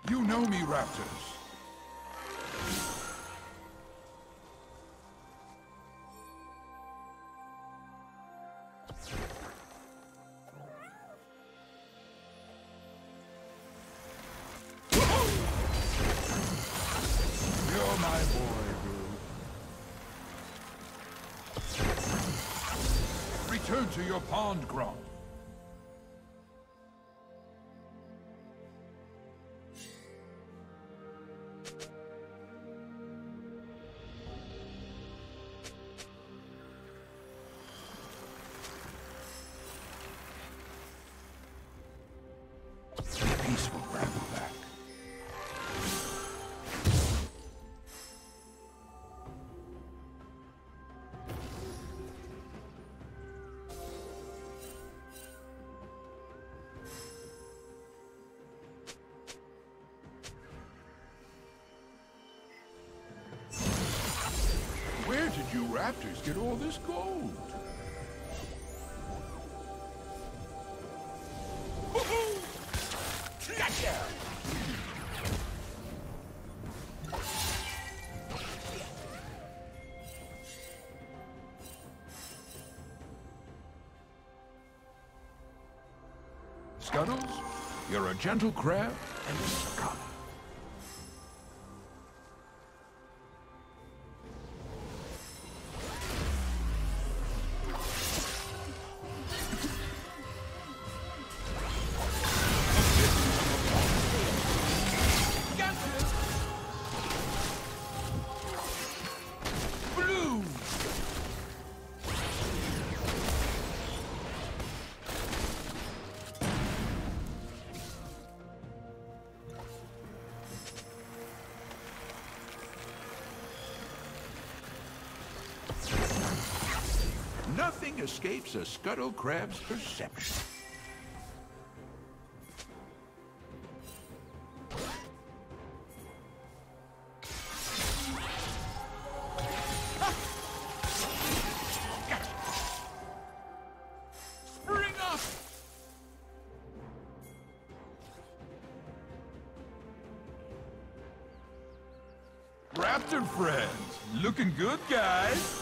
You know me, Raptors. You're my boy, Groove. Return to your pond, Grom. Peaceful Rattleback. Where did you Raptors get all this gold? Gotcha! Scuttles, you're a gentle crab and a scholar. Nothing escapes a scuttle crab's perception. Spring up! Raptor friends, looking good, guys.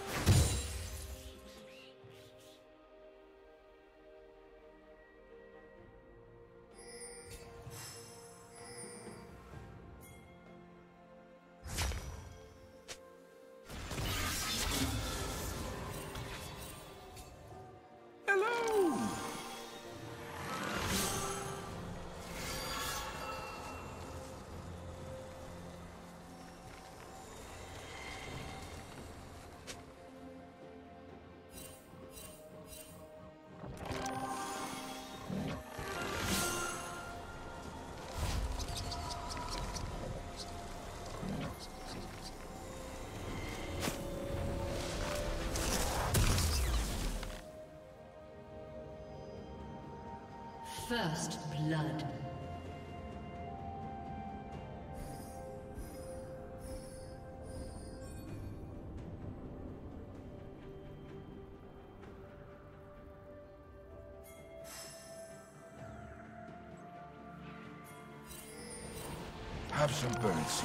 First blood. Have some birdseed.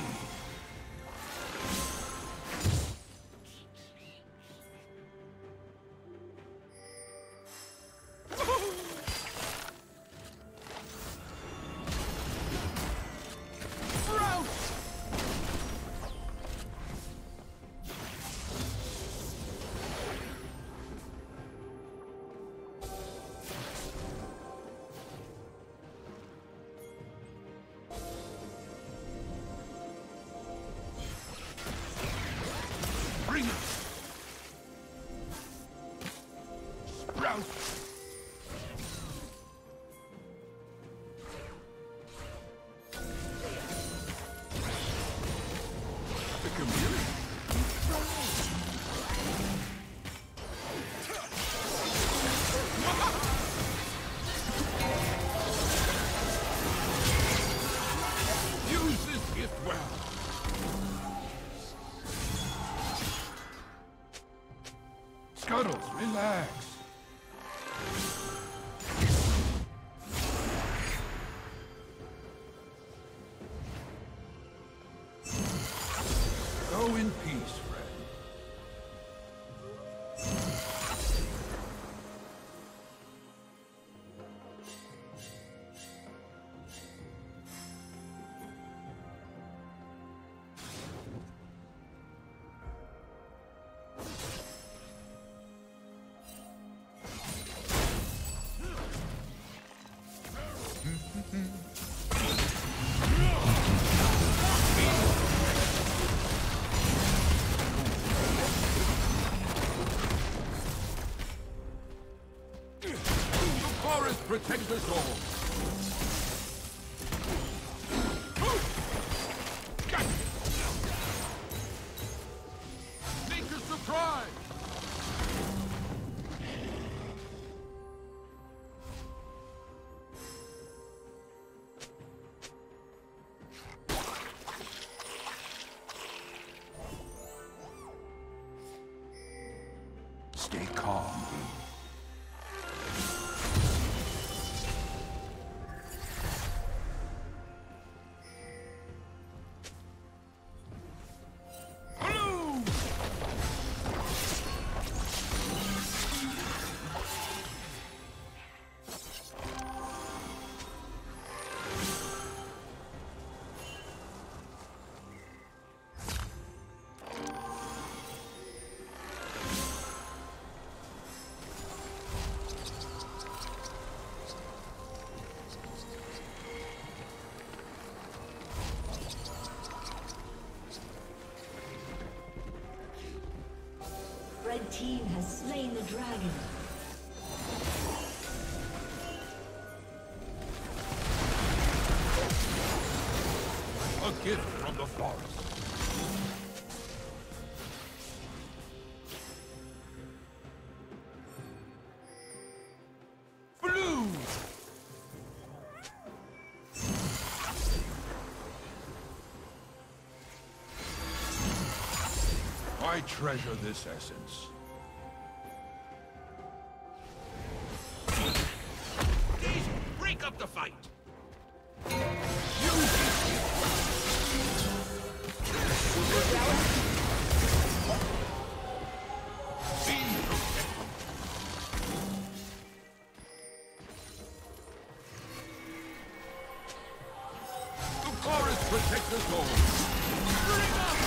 protect us all. Make a surprise! Stay calm. Red team has slain the dragon. A gift from the forest. Blue! I treasure this essence. These break up the fight! The forest protects us all. Bring up!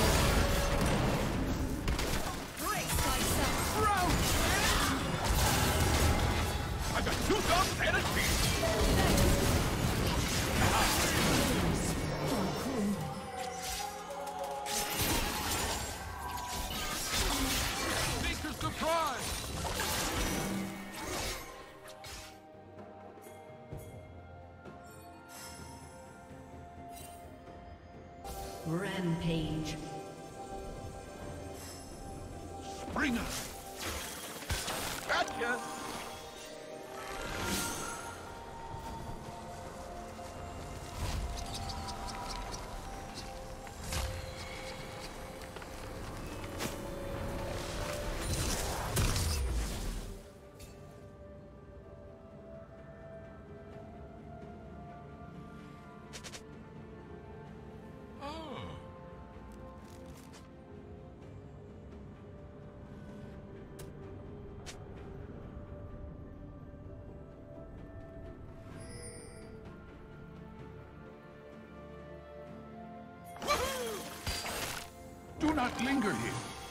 I got 2 dogs and a shield! Make a surprise! Rampage. Springer! Gotcha! Do not linger here.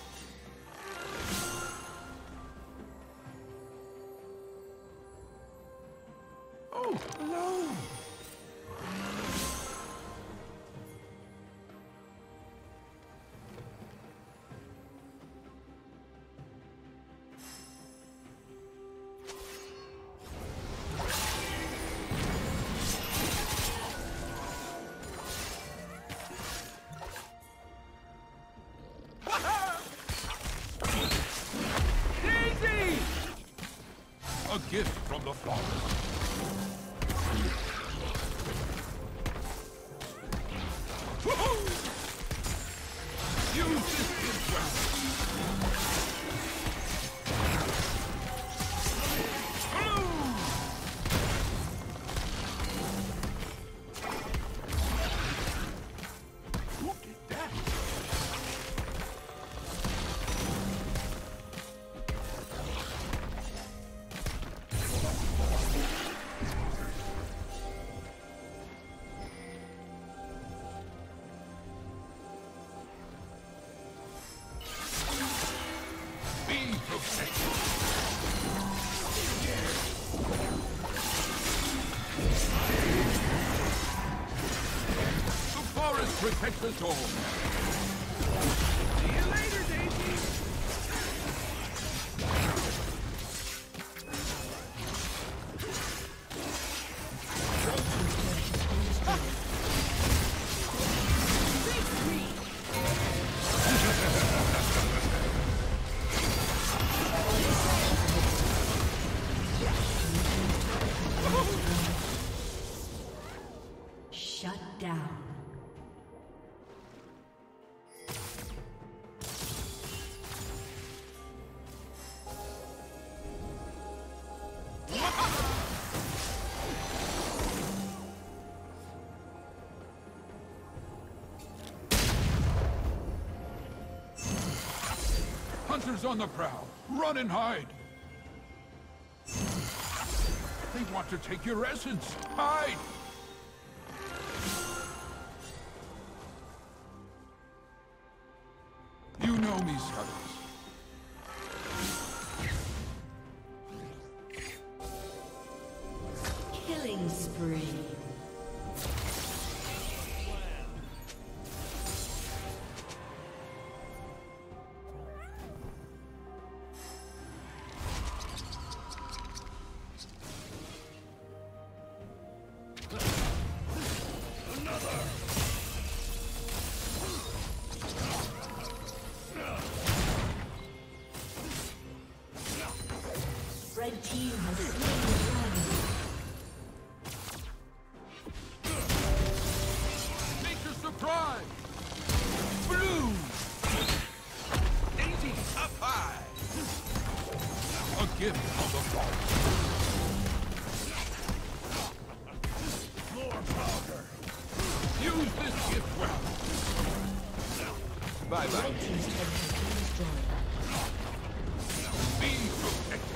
Oh, hello. A gift from the forest. Use this as well. Who did that? Protect us all. See you later, Daisy. on the prowl! Run and hide! They want to take your essence! Hide! You know me, Scuttles. Killing spree. Red team has slain the dragon. Make a surprise! Blue! Daisy up high! A gift of the fall. More powder! Use this gift well! Bye-bye. Red team's turret has been destroyed. Be protected!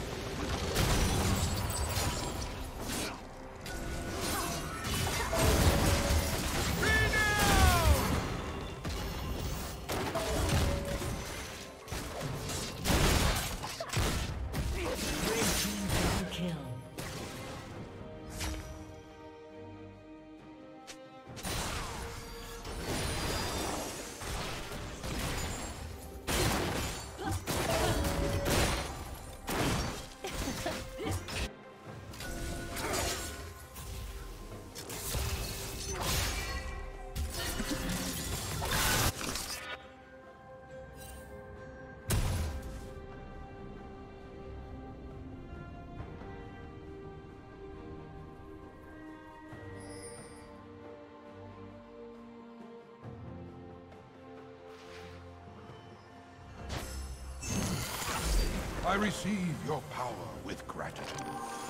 I receive your power with gratitude.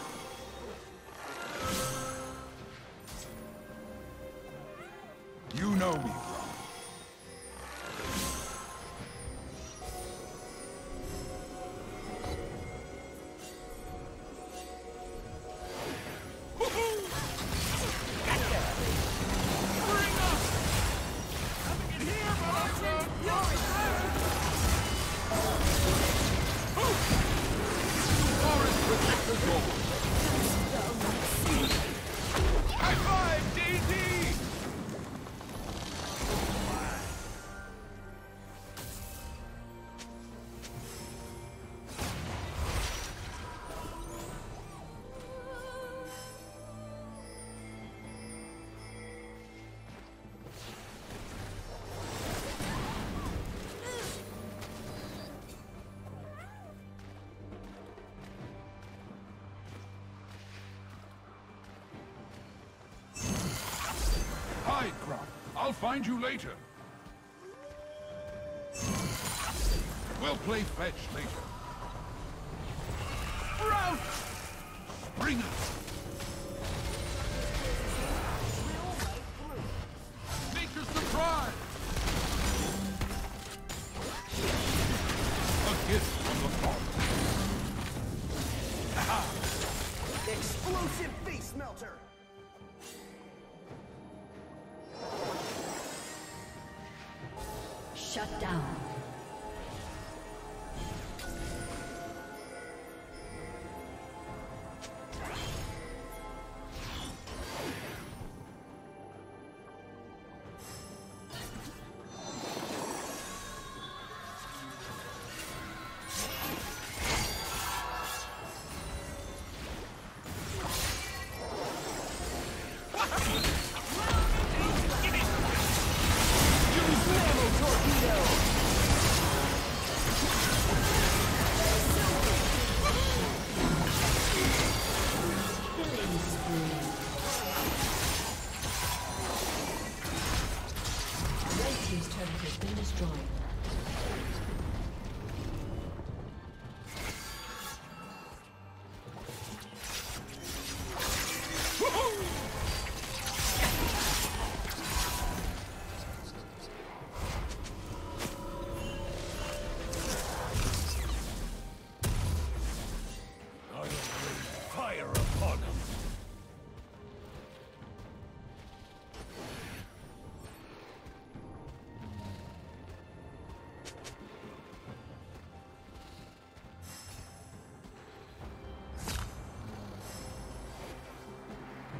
You know me, Ron. High five, Daisy! Hide, Crop. I'll find you later. We'll play fetch later. Sprout! Springer! Make a surprise! A gift from the Father. Aha! Explosive face melter! Shut down. Torpedo!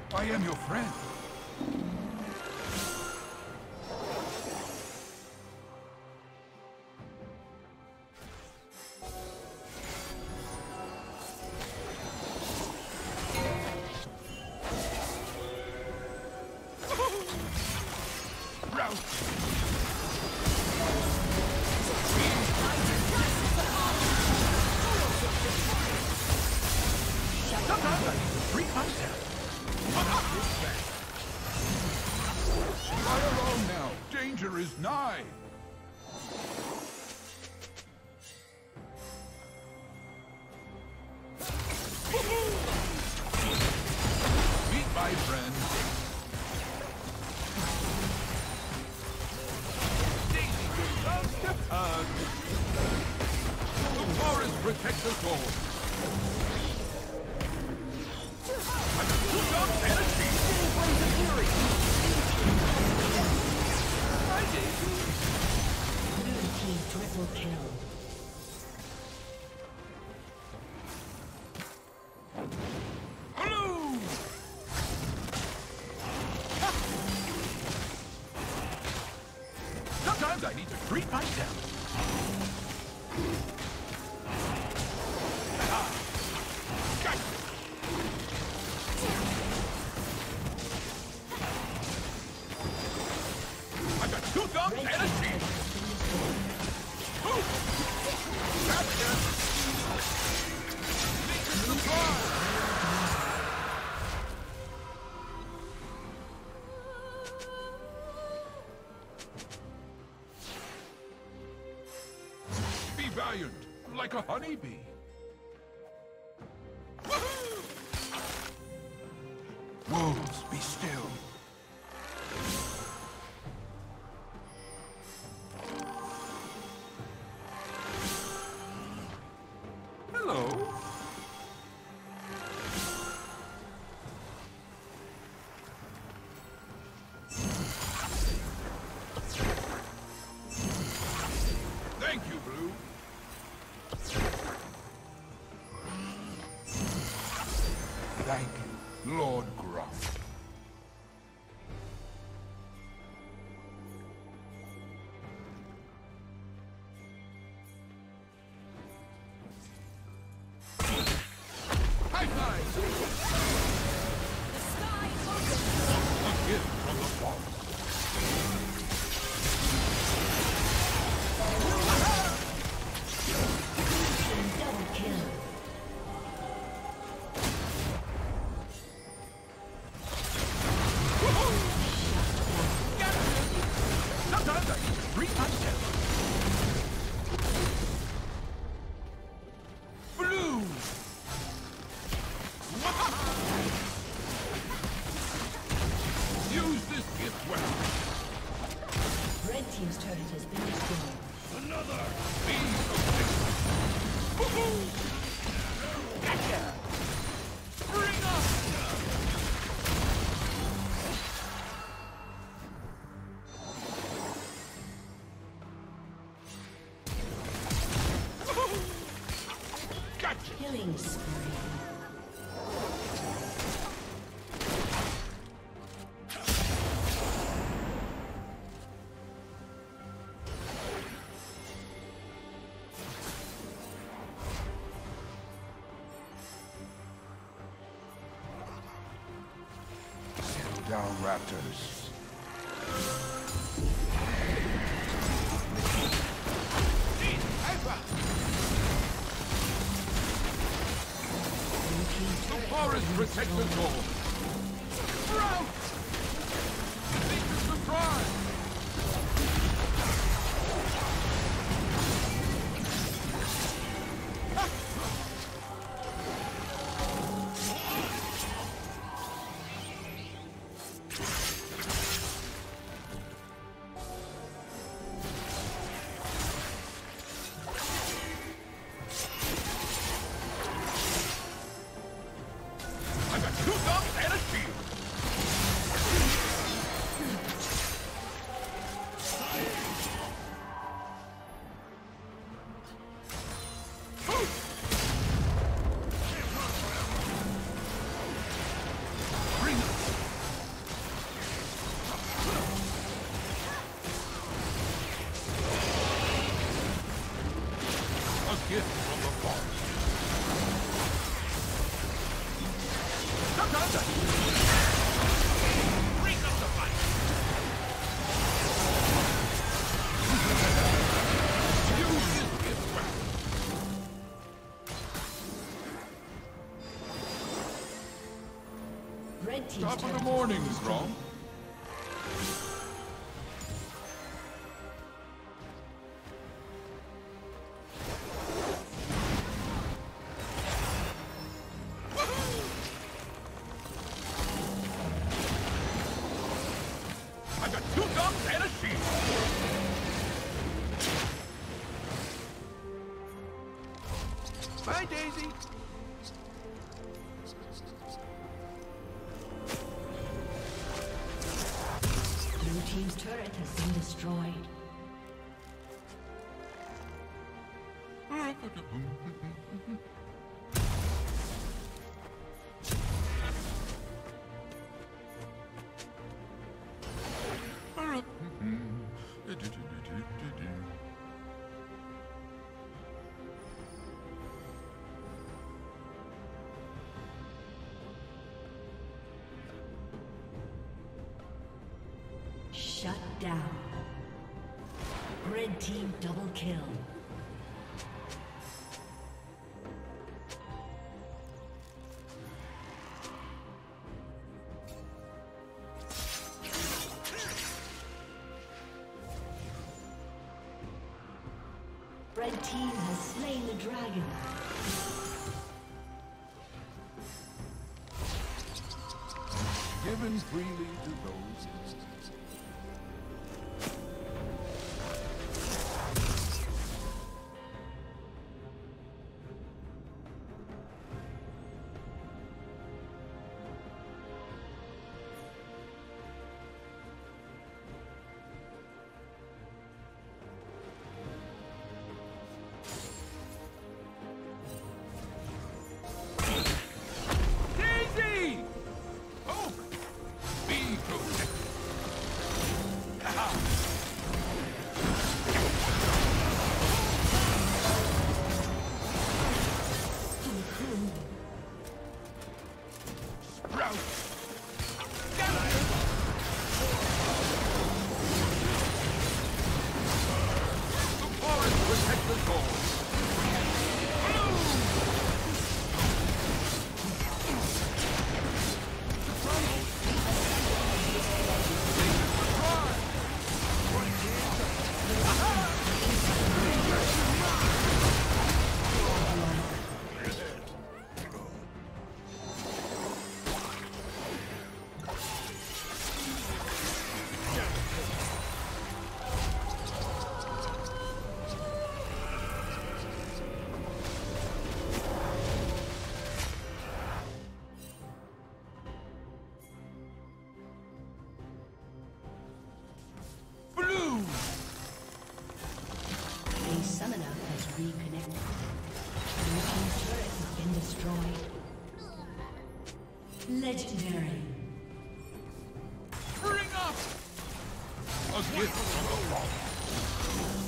I am your friend. Is nigh. Meet my friend. Daisy loves to hug. The forest protects us all. I'm a two-dog fantasy. Blaze of fury. Blue team triple kill. Blue! Sometimes I need to treat myself. Be valiant, like a honeybee. Wolves, be still. Hello. Thank you, Blue. Thank you, Lord Gruff. High five! The sky opens. A gift from the forest. Double kill. Sometimes I need to treat myself. Blue! Use this gift well. Red team's turret has been destroyed. Another piece of this. Gotcha! Bring up! Gotcha! Killing spree. Settle down, raptors. The forest protects us all. Sprout! Secret surprise! I got two dogs and a shield. gift from the forest. Sometimes I bring up the fight. Use this gift well. Red team's Top of turret the has morning, been Strong. I got 2 guns and a shield. Bye, Daisy. Blue team's turret has been destroyed. Shut down. Red team double kill. Red team has slain the dragon. Given freely to those. Daisy! Oh! Be protected. Sprout! The forest protect the goal. Blue! A summoner has reconnected. Blue team's turret has been destroyed. Legendary. Bring up! A gift from the forest.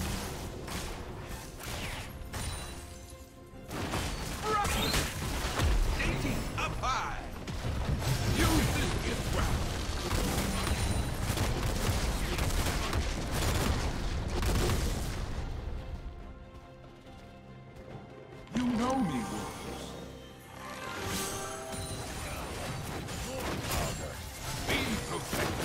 Daisy, up high! Use this gift well. You know me, wolves. Be protected.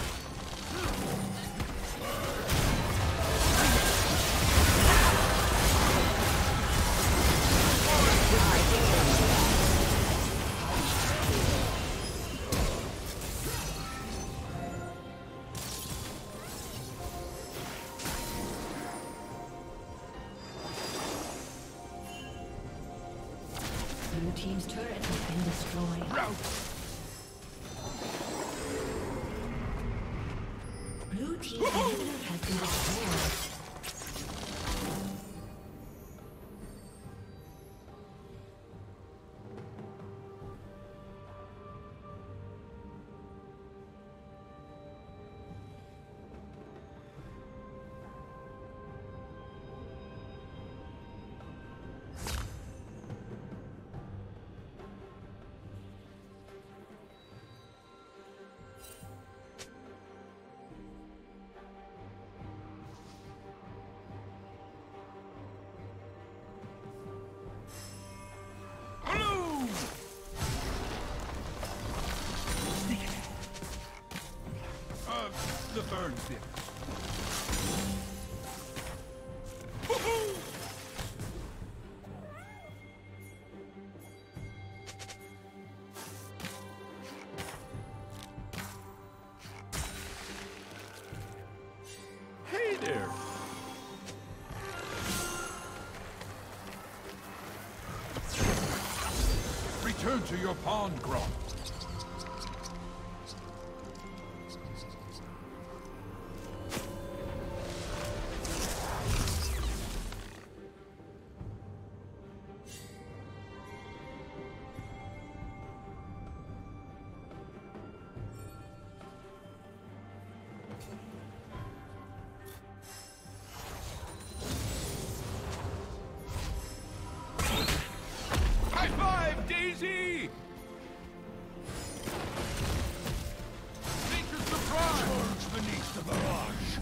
Blue team's turret has been destroyed. Rout! Blue team's inhibitor has been destroyed. the burns bit. Hey there. Return to your pond, Grump. High five, Daisy! Nature's surprise! Surge beneath the barrage.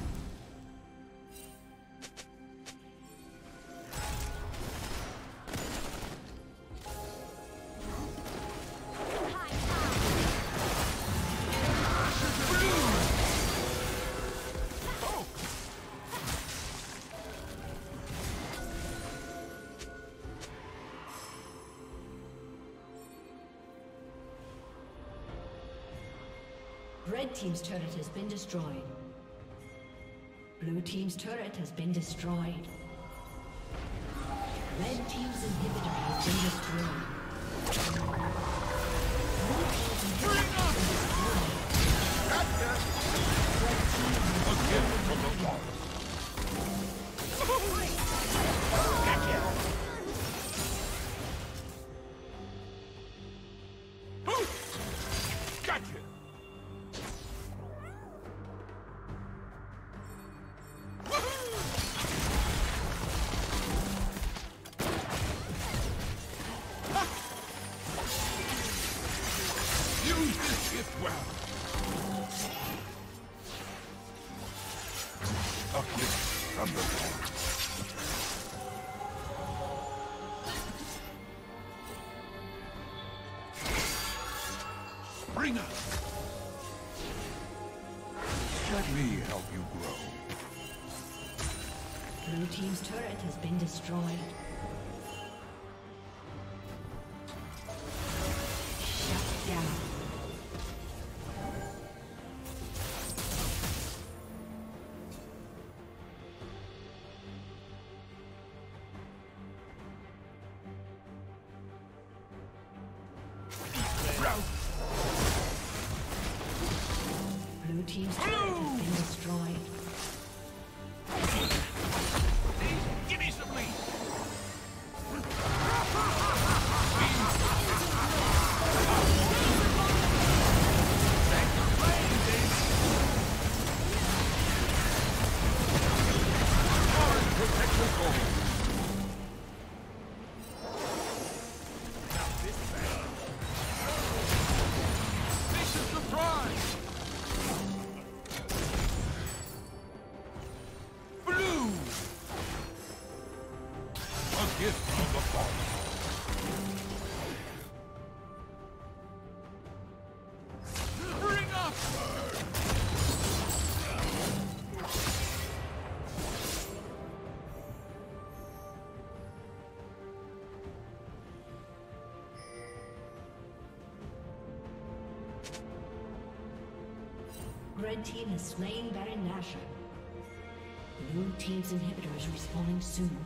Red team's turret has been destroyed. Blue team's turret has been destroyed. Red team's inhibitor has been destroyed. Blue team's inhibitor has been destroyed. Red team has A gift from the forest. Gotcha! Use this gift well. A gift from the forest. Bring us. Let me help you grow. Blue team's turret has been destroyed. Shut down. Blue team's turret has been destroyed. Give me some lead. Thanks for playing, Dave. Forest protect the goal. Now this bad. Mission surprise. Blue. A gift from the forest. Bring up! Red team has slain Baron Nashor. Blue team's inhibitor is respawning soon.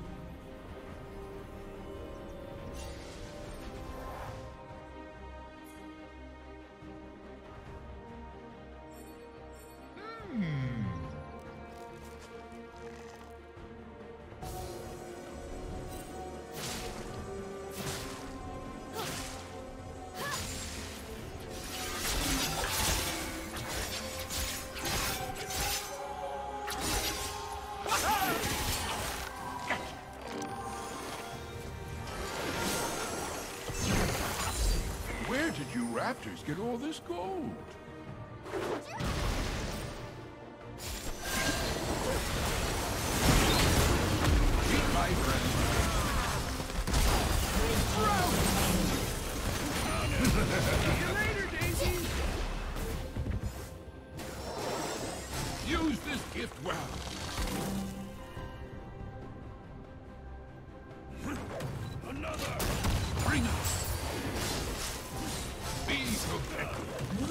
Where did you raptors get all this gold? Meet my friend. See you later, Daisy. gift well. Another! Bring us! Be protected!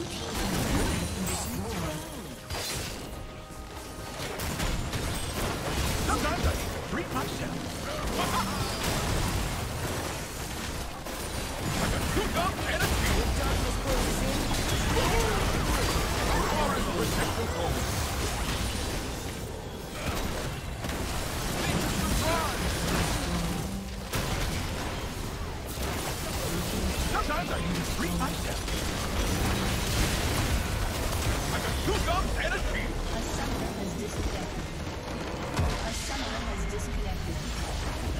Sometimes I need to treat myself. I can shoot up and a shield. War is protected home. Sometimes I need to treat myself. I can shoot up and a shield. A summoner has disconnected. A summoner has disconnected.